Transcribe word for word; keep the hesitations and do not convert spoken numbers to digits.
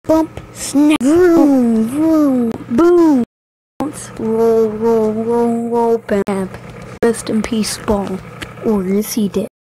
bump, snap, vroom, vroom, boom, bounce, roll, roll, roll, roll, bam. Rest in peace, Ball. Or is he dead?